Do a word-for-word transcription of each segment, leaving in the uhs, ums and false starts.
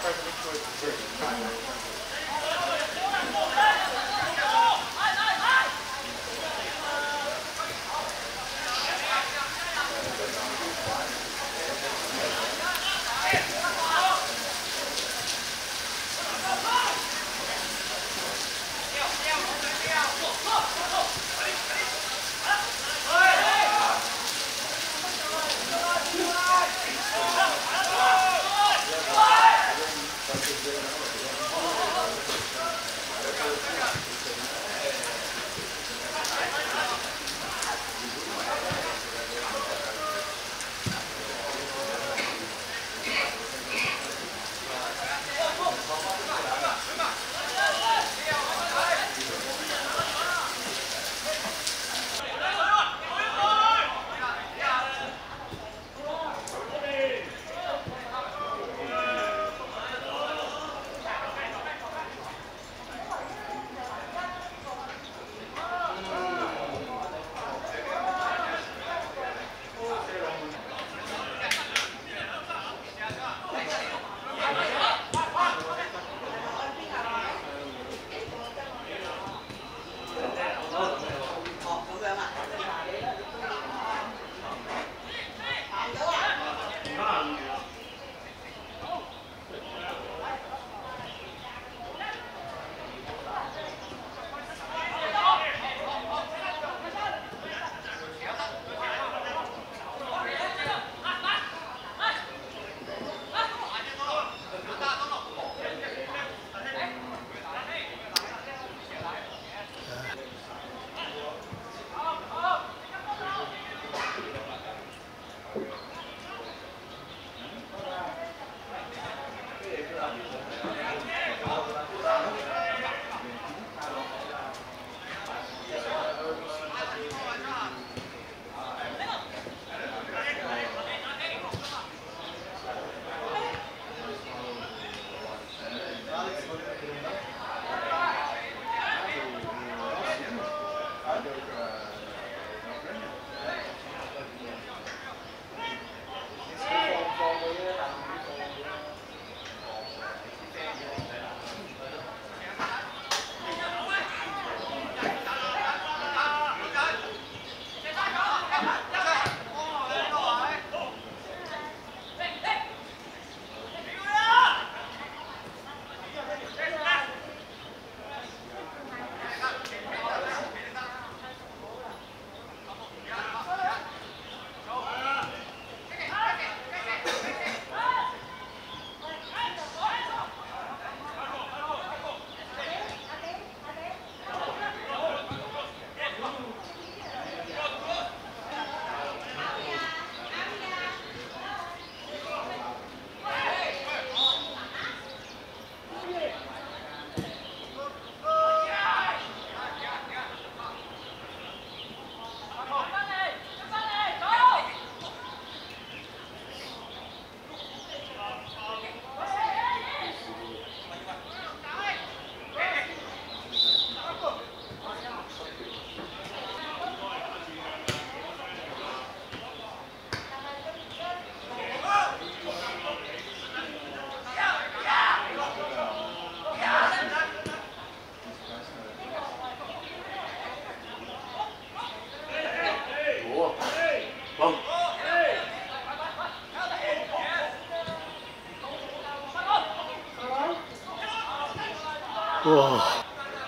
哇！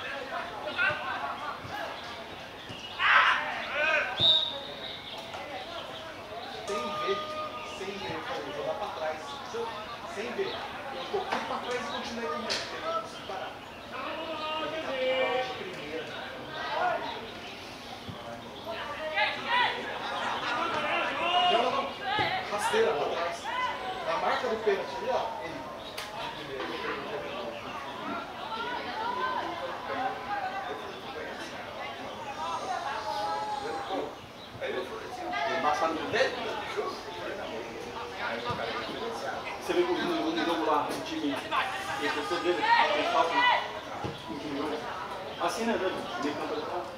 Rasteira lá atrás. Na marca do pênalti ali, ó. Ele embaçado no dedo? Você viu que no jogo lá, o time, e a pessoa dele, ele faz um time novo. Assim, né, velho? Meio campo de cá.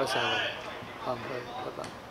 赛了，好，可以，拜拜。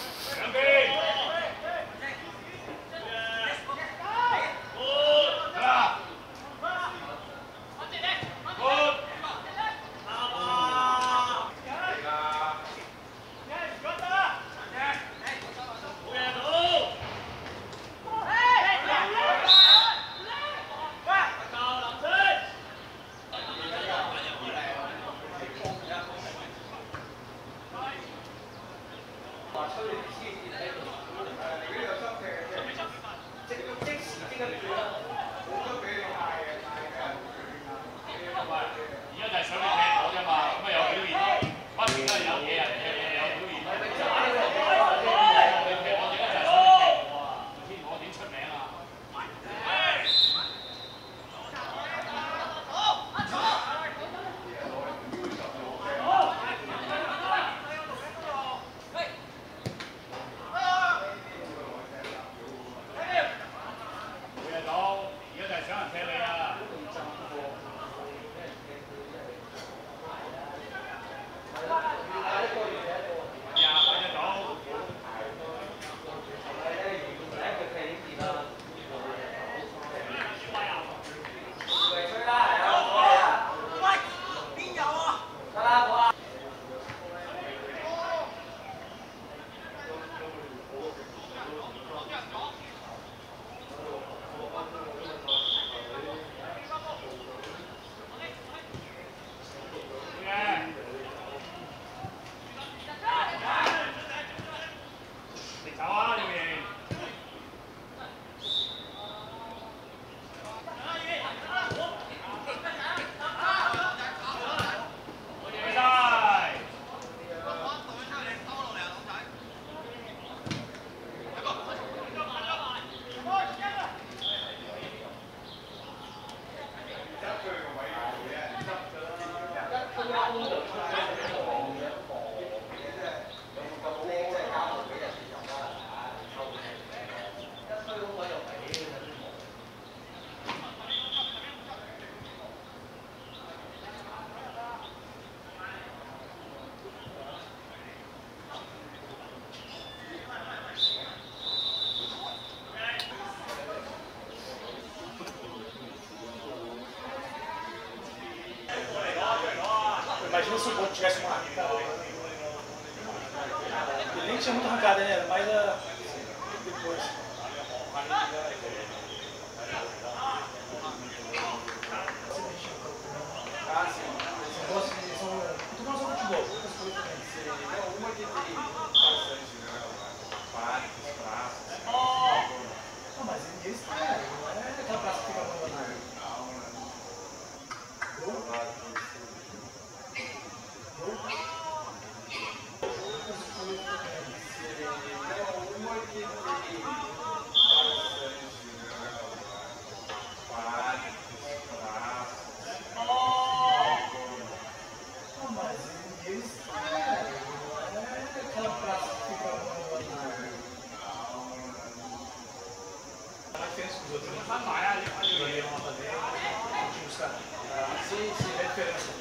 Imagina se o Boto tivesse uma arrancada. Ele nem tinha muita arrancada, né? Mas a... depois. Ah, sim. São duas que são muito mais ao futebol. Outras coisas também. Não, uma que tem bastante, né? Parques, praças. Não, mas eles têm, não é aquela praça que fica abandonada. Sim, sim, é a diferença.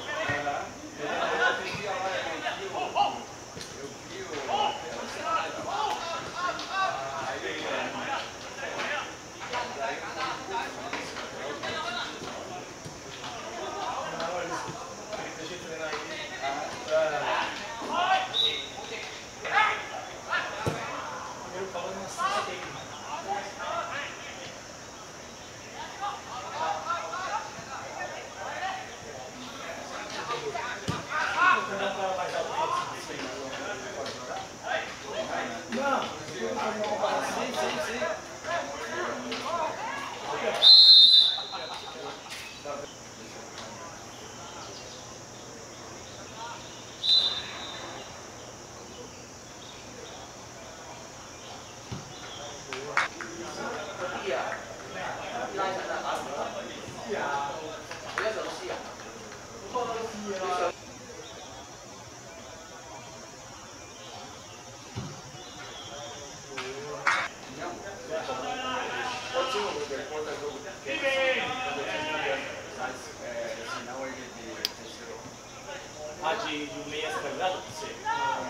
Ah, de, de meia centralizada? Sim.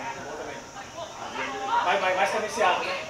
vai, vai, vai escabenciado, né?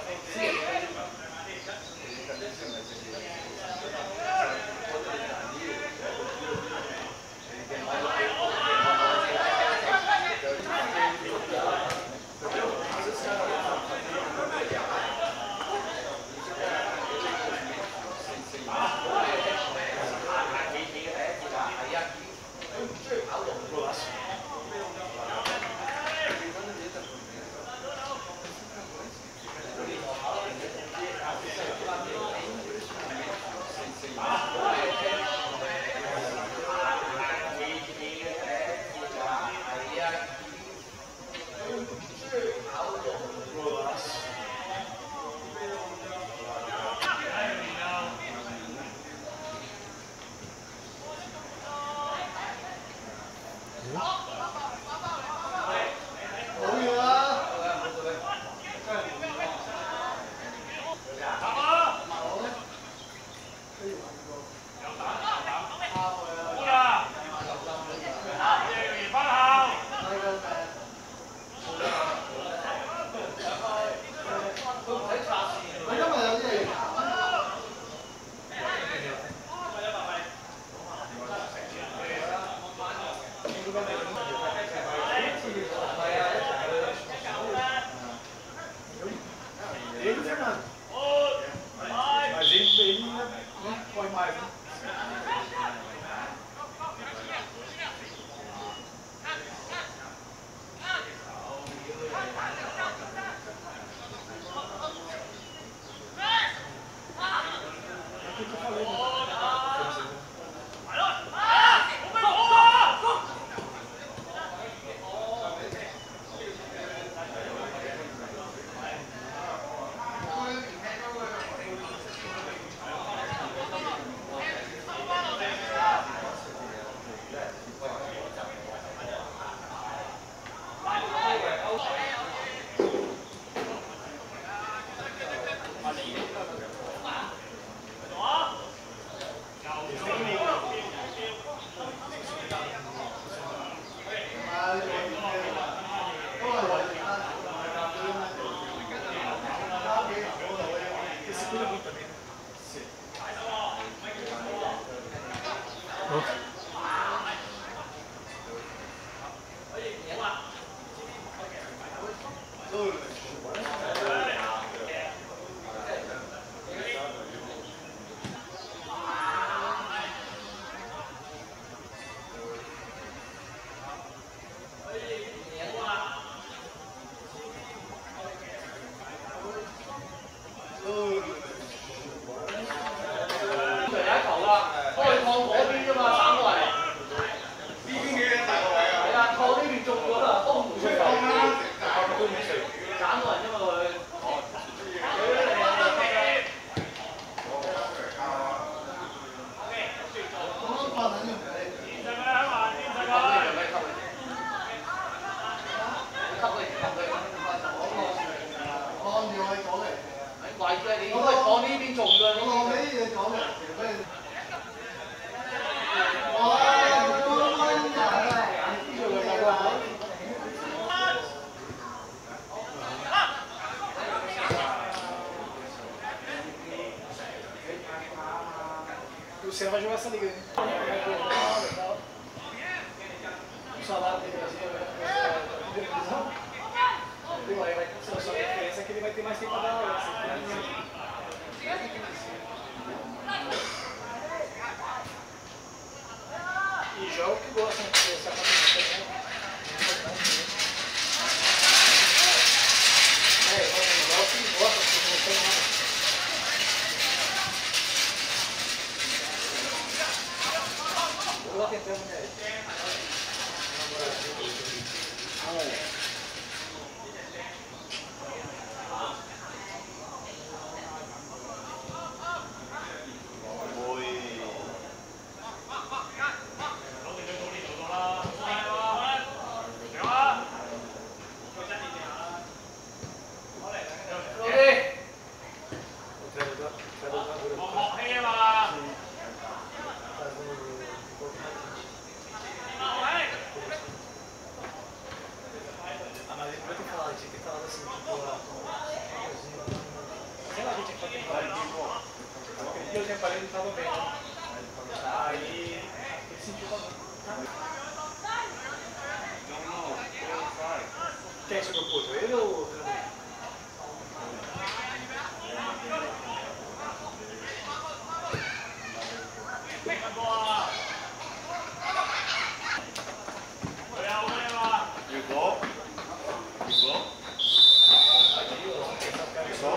Ele e o Fernando. Mas ele, ele né, corre mais, né? É o que eu falei, né? Esse cuida muito também, né? Sim. O Luciano vai jogar essa liga, né? O salário dele vai divisão. Aí vai ser só a diferença é que ele vai ter mais tempo para dar aula. E joga o que gosta, né? Porque essa parte é importante. É, joga o que gosta, porque não tem nada. Eu vou tentando, né? reparei que ele estava bem, né? Aí ele sentiu uma... Quem é chegou puto? Ele ou o treinador? You go? You go? You go?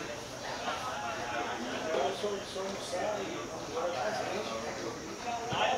Eu sou almoçar e vamos jogar mais gente.